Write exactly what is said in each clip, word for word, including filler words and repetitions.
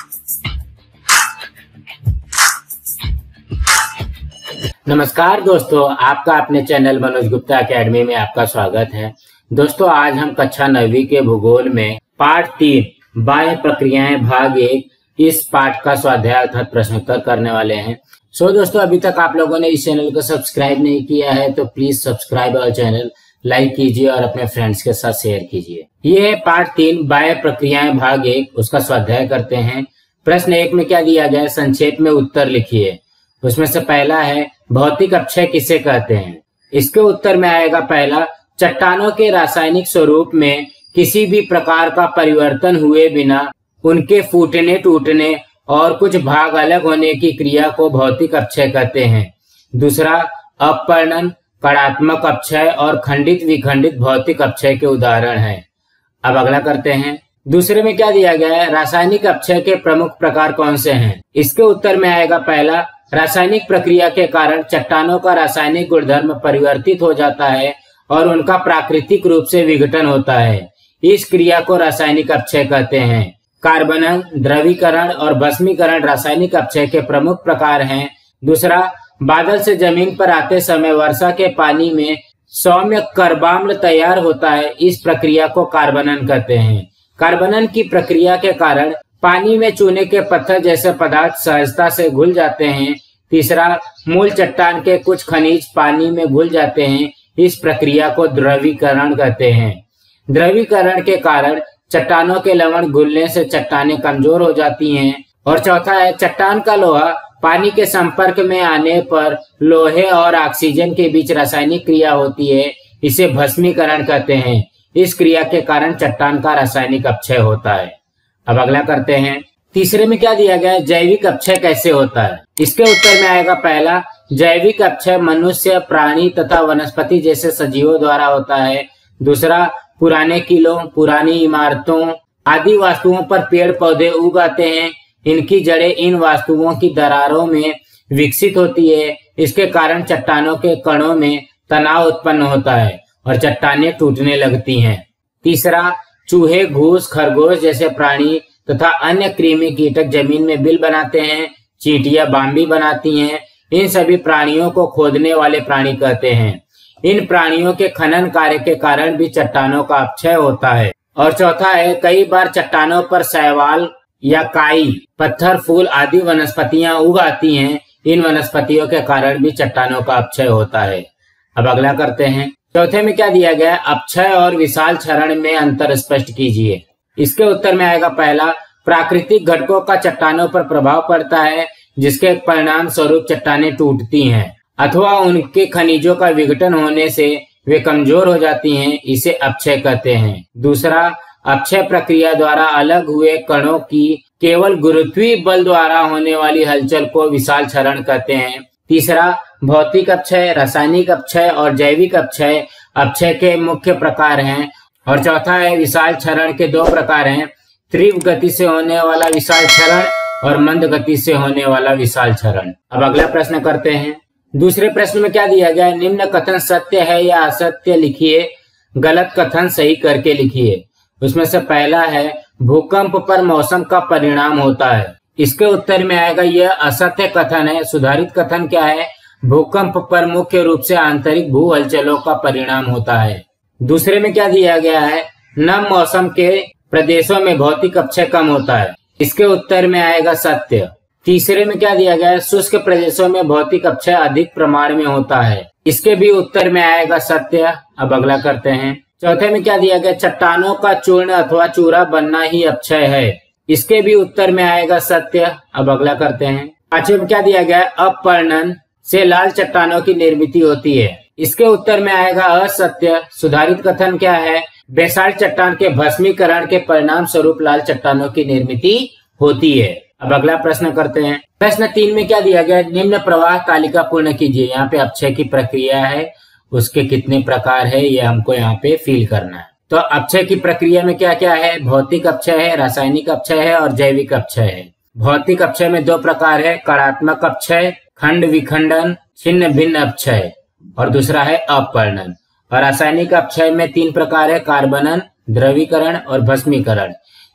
नमस्कार दोस्तों, आपका अपने चैनल मनोज गुप्ता एकेडमी में आपका स्वागत है। दोस्तों, आज हम कक्षा नौवीं के भूगोल में पाठ तीन बाह्य प्रक्रियाएं भाग एक इस पाठ का स्वाध्याय अर्थात प्रश्नोत्तर करने वाले हैं। सो दोस्तों, अभी तक आप लोगों ने इस चैनल को सब्सक्राइब नहीं किया है तो please subscribe our channel, like कीजिए और अपने फ्रेंड्स के साथ शेयर कीजिए। ये है पाठ तीन बाह्य प्रक्रियाएं भाग एक, उसका स्वाध्याय करते हैं। प्रश्न एक में क्या दिया गया है, संक्षेप में उत्तर लिखिए। उसमें से पहला है भौतिक अपक्षय किसे कहते हैं। इसके उत्तर में आएगा पहला, चट्टानों के रासायनिक स्वरूप में किसी भी प्रकार का परिवर्तन हुए बिना उनके फूटने, टूटने और कुछ भाग अलग होने की क्रिया को भौतिक अपक्षय कहते हैं। दूसरा, अपवर्णन, कणात्मक अपक्षय और खंडित विखंडित भौतिक अपक्षय के उदाहरण हैं। अब अगला करते हैं। दूसरे में क्या दिया गया है, रासायनिक अपक्षय के प्रमुख प्रकार कौन से हैं। इसके उत्तर में आएगा पहला, रासायनिक प्रक्रिया के कारण चट्टानों का रासायनिक गुणधर्म परिवर्तित हो जाता है और उनका प्राकृतिक रूप से विघटन होता है। इस क्रिया को रासायनिक अपक्षय कहते हैं। कार्बनन, द्रवीकरण और भस्मीकरण रासायनिक अपक्षय के प्रमुख प्रकार हैं। दूसरा, बादल से जमीन पर आते समय वर्षा के पानी में सौम्य कर्बाम्ल तैयार होता है। इस प्रक्रिया को कार्बनन कहते हैं। कार्बनन की प्रक्रिया के कारण पानी में चूने के पत्थर जैसे पदार्थ सहजता से घुल जाते हैं। तीसरा, मूल चट्टान के कुछ खनिज पानी में घुल जाते हैं। इस प्रक्रिया को द्रवीकरण कहते हैं। द्रवीकरण के कारण चट्टानों के लवण घुलने से चट्टानें कमजोर हो जाती हैं। और चौथा है, चट्टान का लोहा पानी के संपर्क में आने पर लोहे और ऑक्सीजन के बीच रासायनिक क्रिया होती है। इसे भस्मीकरण कहते हैं। इस क्रिया के कारण चट्टान का रासायनिक अपक्षय होता है। अब अगला करते हैं। तीसरे में क्या दिया गया है, जैविक अपक्षय कैसे होता है। इसके उत्तर में आएगा पहला, जैविक अपक्षय मनुष्य, प्राणी तथा वनस्पति जैसे सजीवों द्वारा होता है। दूसरा, पुराने किलों, पुरानी इमारतों आदि वस्तुओं पर पेड़ पौधे उग आते हैं। इनकी जड़ें इन वस्तुओं की दरारों में विकसित होती है। इसके कारण चट्टानों के कणों में तनाव उत्पन्न होता है और चट्टानें टूटने लगती हैं। तीसरा, चूहे, घूस, खरगोश जैसे प्राणी तथा अन्य कृमि कीटक जमीन में बिल बनाते हैं। चींटियां बाम्बी बनाती हैं। इन सभी प्राणियों को खोदने वाले प्राणी कहते हैं। इन प्राणियों के खनन कार्य के कारण भी चट्टानों का अपक्षय होता है। और चौथा है, कई बार चट्टानों पर शैवाल या काई, पत्थर, फूल आदि वनस्पतियां उग आती हैं। इन वनस्पतियों के कारण भी चट्टानों का अपक्षय होता है। अब अगला करते हैं। चौथे में क्या दिया गया है, अपक्षय और विशाल क्षरण में अंतर स्पष्ट कीजिए। इसके उत्तर में आएगा पहला, प्राकृतिक घटकों का चट्टानों पर प्रभाव पड़ता है जिसके परिणाम स्वरूप चट्टानें टूटती हैं अथवा उनके खनिजों का विघटन होने से वे कमजोर हो जाती हैं। इसे अपक्षय कहते हैं। दूसरा, अपक्षय प्रक्रिया द्वारा अलग हुए कणों की केवल गुरुत्वीय बल द्वारा होने वाली हलचल को विशाल क्षरण कहते हैं। तीसरा, भौतिक अपक्षय, रासायनिक अपक्षय और जैविक अपक्षय अपक्षय के मुख्य प्रकार हैं। और चौथा है, विशाल क्षरण के दो प्रकार हैं, तीव्र गति से होने वाला विशाल क्षरण और मंद गति से होने वाला विशाल क्षरण। अब अगला प्रश्न करते हैं। दूसरे प्रश्न में क्या दिया गया है, निम्न कथन सत्य है या असत्य लिखिए, गलत कथन सही करके लिखिए। उसमें से पहला है, भूकंप पर मौसम का परिणाम होता है। इसके उत्तर में आएगा यह असत्य कथन है। सुधारित कथन क्या है, भूकंप पर मुख्य रूप से आंतरिक भू हलचलों का परिणाम होता है। दूसरे में क्या दिया गया है, नम मौसम के प्रदेशों में भौतिक अपक्षय कम होता है। इसके उत्तर में आएगा सत्य। तीसरे में क्या दिया गया है, शुष्क प्रदेशों में भौतिक अपक्षय अधिक प्रमाण में होता है। इसके भी उत्तर में आएगा सत्य। अब अगला करते हैं। चौथे में क्या दिया गया, चट्टानों का चूर्ण अथवा चूरा बनना ही अपक्षय है। इसके भी उत्तर में आएगा सत्य। अब अगला करते हैं। पांचवे में क्या दिया गया, अपवर्णन से लाल चट्टानों की निर्मित होती है। इसके उत्तर में आएगा असत्य। सुधारित कथन क्या है, बेसाल्ट चट्टान के भस्मीकरण के परिणाम स्वरूप लाल चट्टानों की निर्मित होती है। अब अगला प्रश्न करते हैं। प्रश्न तीन में क्या दिया गया, निम्न प्रवाह तालिका पूर्ण कीजिए। यहाँ पे अपक्षय की प्रक्रिया है, उसके कितने प्रकार है ये हमको यहाँ पे फील करना है। तो अपक्षय की प्रक्रिया में क्या क्या है, भौतिक अपक्षय है, रासायनिक अपक्षय है और जैविक अपक्षय है। भौतिक अपक्षय में दो प्रकार है, कणात्मक अपक्षय, खंड विखंडन, छिन्न भिन्न अपक्षय और दूसरा है अपवर्णन। और रासायनिक अपक्षय में तीन प्रकार है, कार्बनन, द्रवीकरण और भस्मीकरण।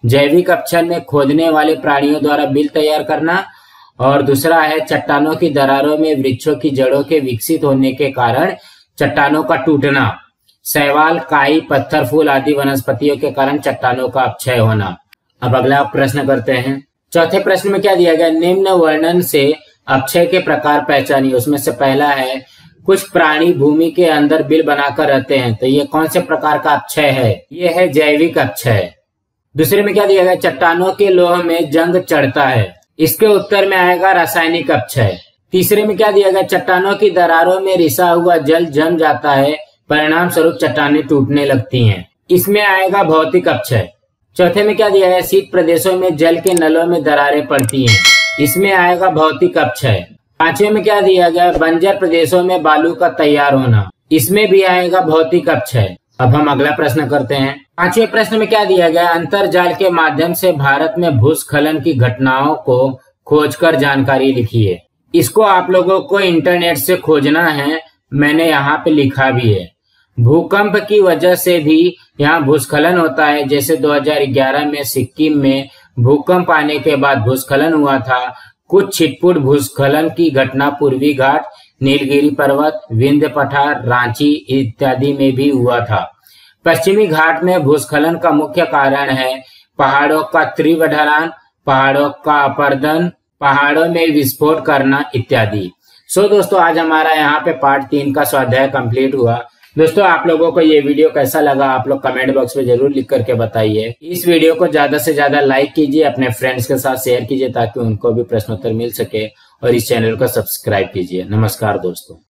जैविक अपक्षय में खोदने वाले प्राणियों द्वारा बिल तैयार करना, और दूसरा है चट्टानों की दरारों में वृक्षों की जड़ों के विकसित होने के कारण चट्टानों का टूटना, शैवाल, काई, पत्थर, फूल आदि वनस्पतियों के कारण चट्टानों का अपक्षय होना। अब अगला प्रश्न करते हैं। चौथे प्रश्न में क्या दिया गया, निम्न वर्णन से अपक्षय के प्रकार पहचानिए। उसमें से पहला है कुछ प्राणी भूमि के अंदर बिल बनाकर रहते हैं, तो ये कौन से प्रकार का अपक्षय है, ये है जैविक अपक्षय। दूसरे में क्या दिया गया, चट्टानों के लोह में जंग चढ़ता है, इसके उत्तर में आएगा रासायनिक अपक्षय। तीसरे में क्या दिया गया, चट्टानों की दरारों में रिसा हुआ जल जम जाता है, परिणाम स्वरूप चट्टानें टूटने लगती हैं, इसमें आएगा भौतिक अपक्षय। चौथे में क्या दिया है, शीत प्रदेशों में जल के नलों में दरारें पड़ती हैं, इसमें आएगा भौतिक अपक्षय। पांचवे में क्या दिया गया, बंजर प्रदेशों में बालू का तैयार होना, इसमें भी आएगा भौतिक अपक्षय। अब हम अगला प्रश्न करते हैं। पांचवें प्रश्न में क्या दिया गया, अंतरजाल के माध्यम से भारत में भूस्खलन की घटनाओं को खोजकर जानकारी लिखिए। इसको आप लोगों को इंटरनेट से खोजना है, मैंने यहाँ पे लिखा भी है। भूकंप की वजह से भी यहाँ भूस्खलन होता है, जैसे दो हज़ार ग्यारह में सिक्किम में भूकंप आने के बाद भूस्खलन हुआ था। कुछ छिटपुट भूस्खलन की घटना पूर्वी घाट, नीलगिरी पर्वत, विंध्य पठार, रांची इत्यादि में भी हुआ था। पश्चिमी घाट में भूस्खलन का मुख्य कारण है पहाड़ों का तीव्र ढलान, पहाड़ों का अपर्दन, पहाड़ों में विस्फोट करना इत्यादि। सो दोस्तों, आज हमारा यहाँ पे पार्ट तीन का स्वाध्याय कंप्लीट हुआ। दोस्तों, आप लोगों को ये वीडियो कैसा लगा आप लोग कमेंट बॉक्स में जरूर लिख करके बताइए। इस वीडियो को ज्यादा से ज्यादा लाइक कीजिए, अपने फ्रेंड्स के साथ शेयर कीजिए ताकि उनको भी प्रश्नोत्तर मिल सके, और इस चैनल को सब्सक्राइब कीजिए। नमस्कार दोस्तों।